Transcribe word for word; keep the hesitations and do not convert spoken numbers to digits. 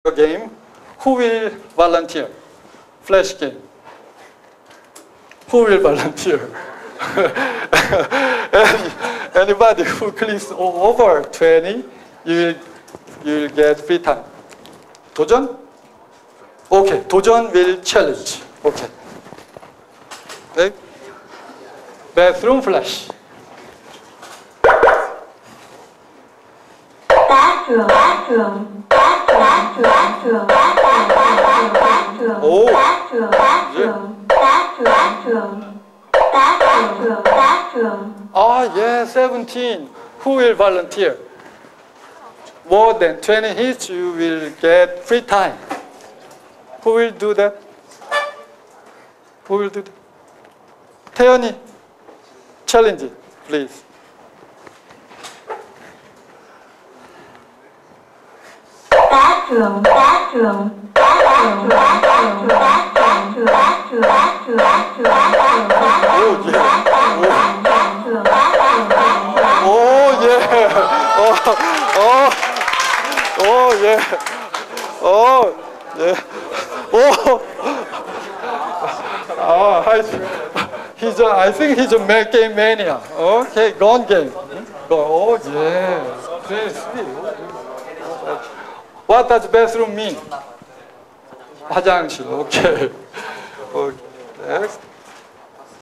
game. Who will volunteer? Flash game. Who will volunteer? Any, anybody who clicks over twenty, you will, you will get free time. 도전? Okay, 도전 will challenge. Okay. Okay. Bathroom flash. Bathroom, bathroom, bathroom, bathroom, bathroom, Oh. bathroom, bathroom, bathroom, bathroom, bathroom. Ah, yeah, seventeen. Who will volunteer? More than twenty hits, you will get free time. Who will do that? Who will do that? 태연이, challenge, please. Bathroom, bathroom, bathroom, bathroom, bathroom, bathroom, bathroom, bathroom, Oh, yeah. bathroom, bathroom. Oh, yeah. Oh, oh, oh, yeah. Oh, yeah. Oh. Ah, I, he's a, I think he's a ma- game mania. Okay, gone game. Go. Oh, yeah. Very sweet. What does bathroom mean? 화장실. Okay. Okay. Next.